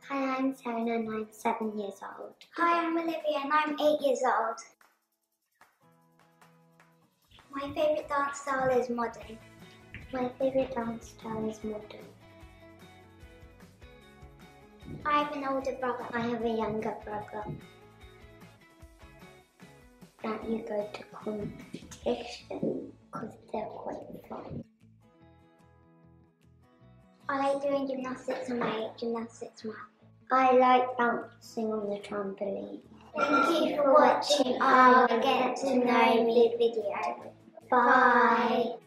Hi, I'm Seren and I'm 7 years old. Hi, I'm Olivia and I'm 8 years old. My favourite dance style is modern. My favourite dance style is modern. I have an older brother. I have a younger brother. That you go to competition because they're quite fun. I like doing gymnastics and my gymnastics math. I like bouncing on the trampoline. Thank you for watching our Get to Know Me video. Bye.